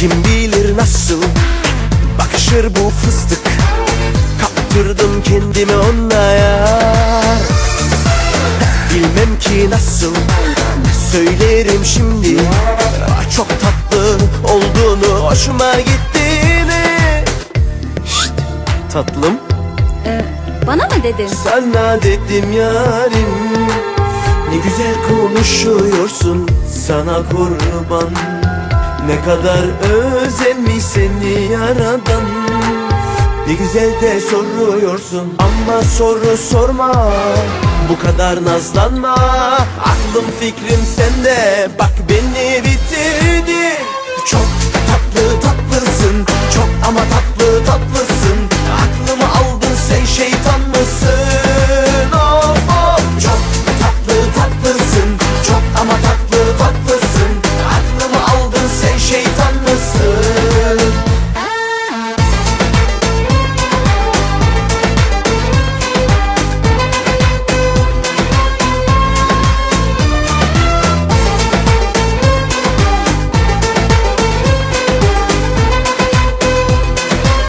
Kim bilir nasıl bakışır bu fıstık. Kaptırdım kendimi ona yar. Bilmem ki nasıl söylerim şimdi. Çok tatlı olduğunu, hoşuma gittiğini. Şşt tatlım. Bana mı dedin? Sana dedim yarim. Ne güzel konuşuyorsun, sana kurban. Ne kadar özenmiş seni yaradan. Ne güzel de soruyorsun ama soru sorma. Bu kadar nazlanma. Aklım fikrim sende, bak beni bitirdi.